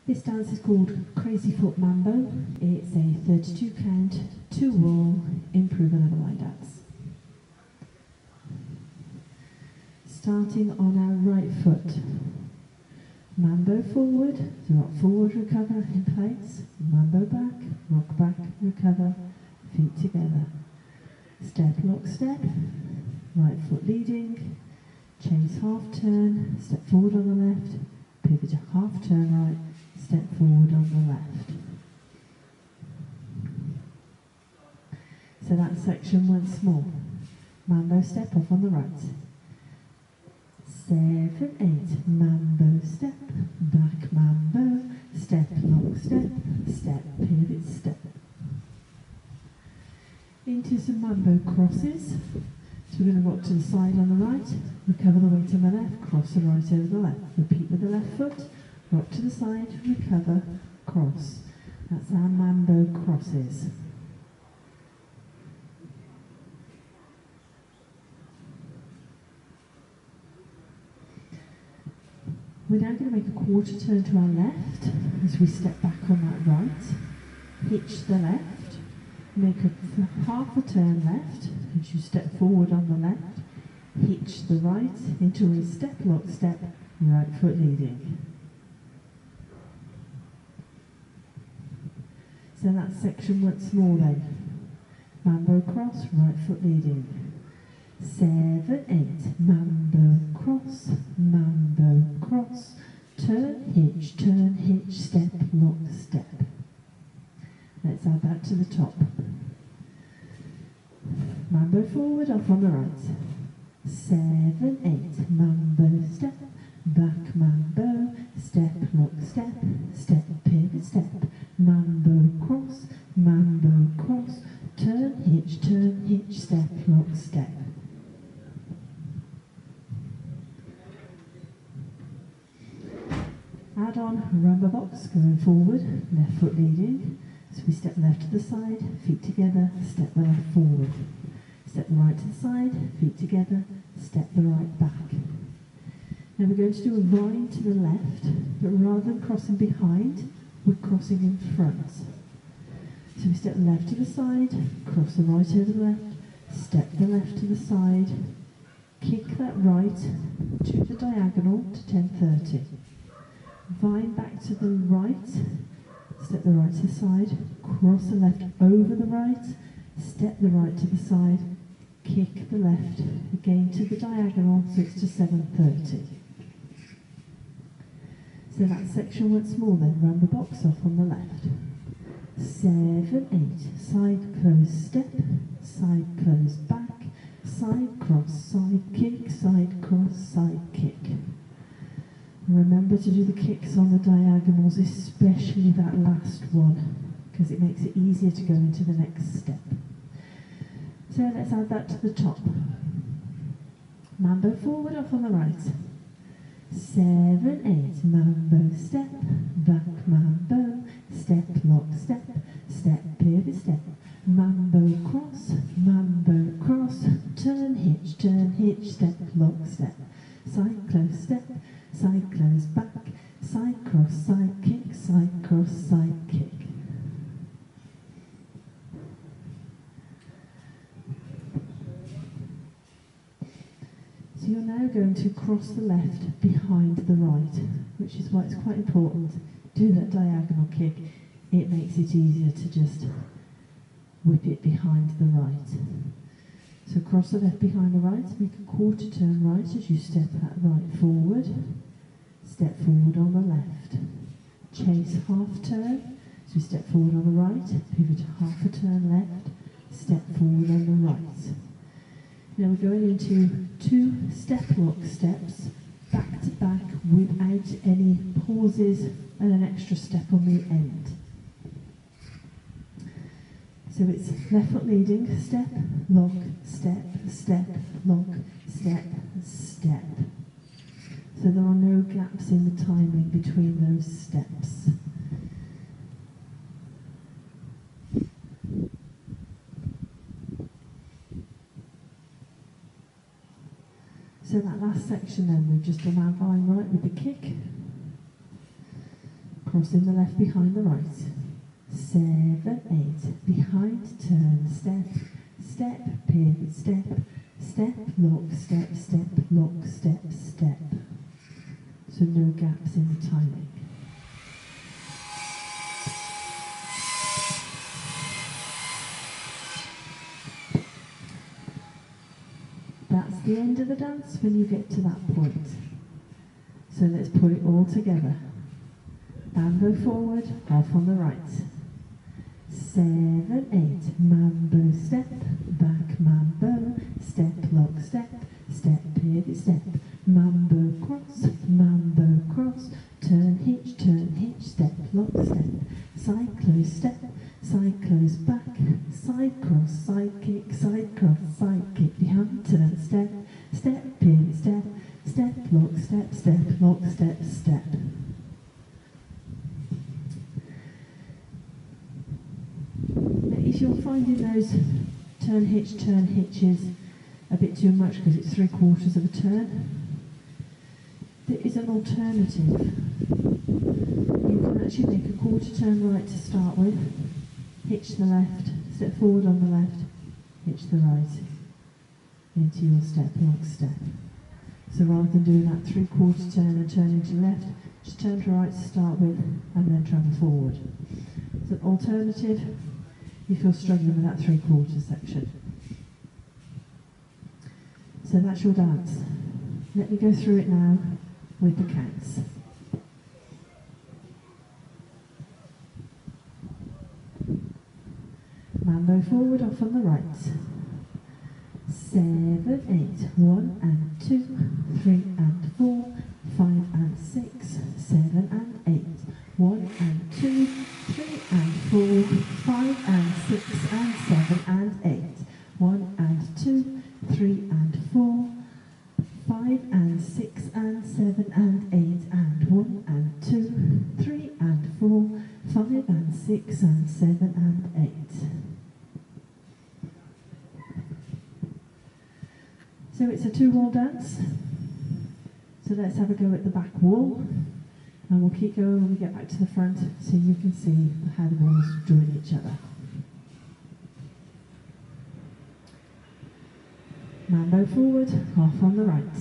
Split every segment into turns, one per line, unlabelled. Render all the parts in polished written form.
This dance is called Crazy Foot Mambo. It's a 32 count, 2 wall, improve and other line dance. Starting on our right foot. Mambo forward, so rock forward, recover in place. Mambo back, rock back, recover, feet together. Step, lock, step, right foot leading, chase half turn, step forward on the left, pivot to half turn right, step forward on the left. So that section once more. Mambo step off on the right. 7, 8, mambo step, back mambo, step, lock, step, step, pivot, step. Into some mambo crosses. So we're going to rock to the side on the right, recover the weight on the left, cross the right over the left. Repeat with the left foot, rock to the side, recover, cross. That's our mambo crosses. We're now going to make a quarter turn to our left as we step back on that right, hitch the left, make a half a turn left as you step forward on the left, hitch the right into a step, lock, step, right foot leading. So that section once more then. Mambo cross, right foot leading. 7, 8, mambo cross, turn, hitch, step, lock, step. Let's add that to the top. Mambo forward, off on the right. 7, 8, mambo step, back mambo, step, lock, step, step, pivot, step, mambo cross, turn, hitch, step, lock, step. Add on rumba box, going forward, left foot leading. So we step left to the side, feet together, step the left forward. Step the right to the side, feet together, step the right back. Now we're going to do a vine to the left, but rather than crossing behind, we're crossing in front. So we step the left to the side, cross the right over the left, step the left to the side, kick that right to the diagonal to 10:30. Vine back to the right, step the right to the side, cross the left over the right, step the right to the side, kick the left again to the diagonal, so it's to 7:30. So that section once more then, run the box off on the left. 7, 8, side close step, side close back, side cross, side kick, side cross, side kick. Remember to do the kicks on the diagonals, especially that last one, because it makes it easier to go into the next step. So let's add that to the top. Mambo forward, off on the right. 7, 8, mambo step, back mambo, step, lock, step, step, pivot, step, mambo cross, turn, hitch, step, lock, step, side close step, side close back, side cross, side kick, side cross, side kick. So you're now going to cross the left behind the right, which is why it's quite important. Do that diagonal kick. It makes it easier to just whip it behind the right. So cross the left behind the right, make a quarter turn right as you step that right forward. Step forward on the left. Chase half turn. So we step forward on the right, pivot half a turn left, step forward on the right. Now we're going into 2 step lock steps, back to back without any pauses and an extra step on the end. So it's left foot leading, step, lock, step, step, lock, step, step. So there are no gaps in the timing between those steps. So that last section then, we've just done our vine right with the kick. Crossing the left behind the right. 7, 8, behind, turn, step, step, pivot, step, step, lock, step, step, lock, step, step. So no gaps in the timing. That's the end of the dance when you get to that point. So let's put it all together. Mambo forward, half on the right. 7, 8, mambo step, back mambo, step, lock, step, step, pivot, step, mambo cross, turn, hitch, step, lock, step, side close, back, side cross, side kick, side cross, side kick, behind, turn, step, step, pivot, step, step, lock, step, step. If you're finding those turn hitches a bit too much because it's 3/4 of a turn, there is an alternative. You can actually make a quarter turn right to start with, hitch the left, step forward on the left, hitch the right, into your step, lock, step. So rather than doing that 3/4 turn and turning to left, just turn to right to start with and then travel forward. As an alternative, if you're struggling with that 3/4 section. So that's your dance. Let me go through it now with the counts. Mambo forward, off on the right. 7, 8, 1 and 2, 3 and 4, 5 and 6, 7 and 8, 1 and 2, 3 and 4, 5 and 6 and 7 and 8, 1 and 2, 3 and 4, 5 and 6 and 7 and 8, and 1 and 2, 3 and 4, 5 and 6 and 7 and 8. So it's a 2-wall dance. So let's have a go at the back wall. And we'll keep going when we get back to the front so you can see how the walls join each other. Mambo forward, half on the right.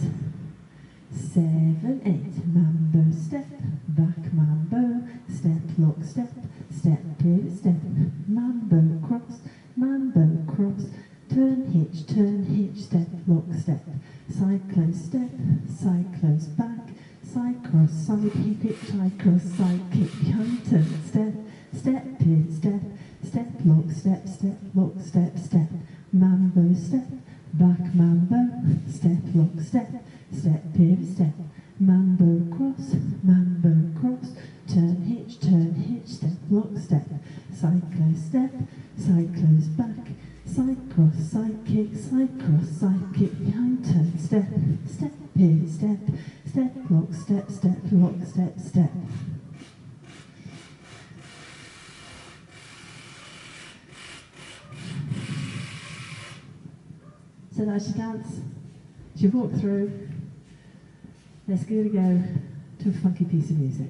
7, 8, mambo step, back mambo, step, lock, step, step, pivot, step, mambo cross, turn, hitch, step, lock, step, side close, back, side cross, side kick, side cross, side kick, behind, turn, step, step, pivot, step, step, lock, step, mambo step, back mambo, step, lock, step, step, pivot, step, mambo cross, turn, hitch, step, lock, step, side close, back, side cross, side kick, side cross, side kick, behind, turn, step, step, pivot, step, step, lock, step. So that's your dance. As you walk through, let's give it a go to a funky piece of music.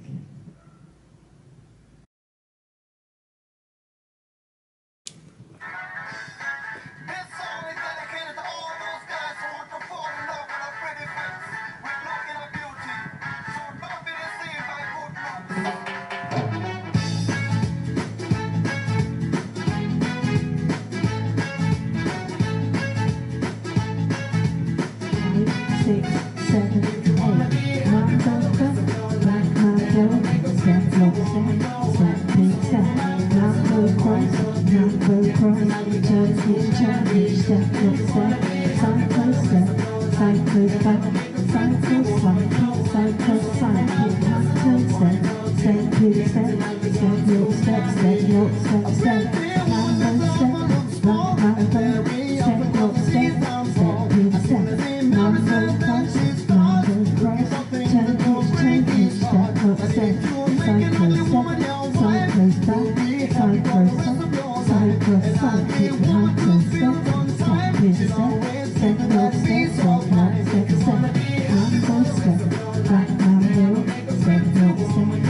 Step,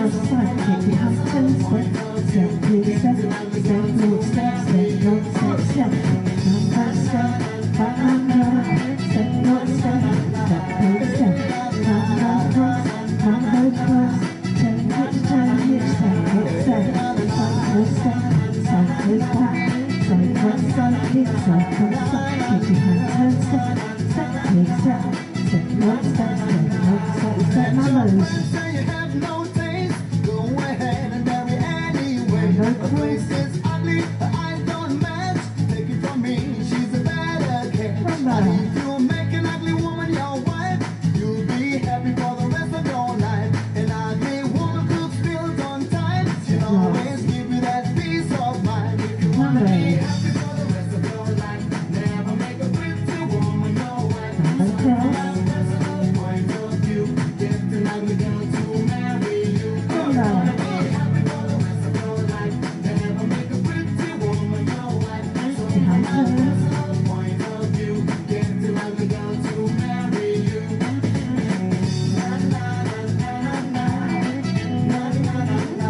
across the side, kick behind, turn, step, step, clear, step, step, forward, step, step, north, step, step, back, step, back, step, north, step, step, clear, step, Mambo cross, turn, hitch, step, hip, step, side, clear, step, side, clear, back, side, cross, side, kick, side, cross, side, kick behind, turn, step, step, clear, step, step, north, step, step, north, step, step, Mambos. No place is ugly, her eyes don't match. Take it from me, she's a better catch. And if you make an ugly woman your wife, you'll be happy for the rest of your life. An ugly woman cooks bills on time. She'll always give you that peace of mind. If you wanna be happy for the rest of your life, never make a pretty woman your wife. So from my personal point of view, get an ugly girl to marry you. If you wanna be happy for the rest of your life, never make a pretty woman your wife. So from my personal point of view, get an ugly girl to marry you. Na na na na na na na na na na.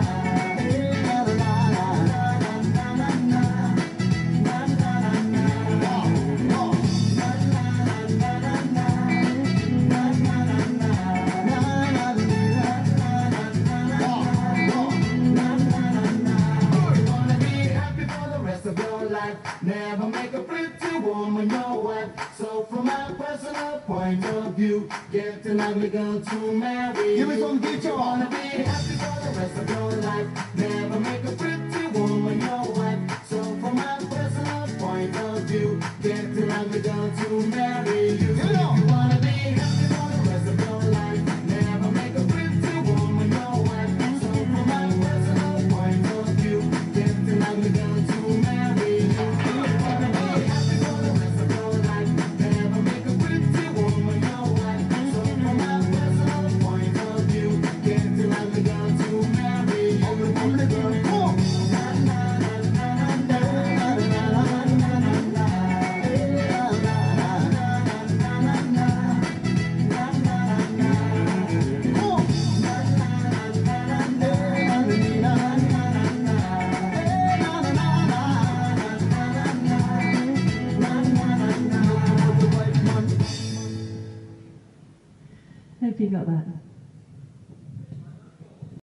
Never make a pretty woman your wife. So from my personal point of view, get an ugly girl to marry. Give me some guitar. You wanna be happy for the rest of your life. Never make a pretty woman your wife. So from my personal point of view, get an ugly girl to marry you. If you wanna be happy for the rest of your life, never make a pretty woman your wife. So from my personal point of view, get an ugly girl to marry you. Hope you got that.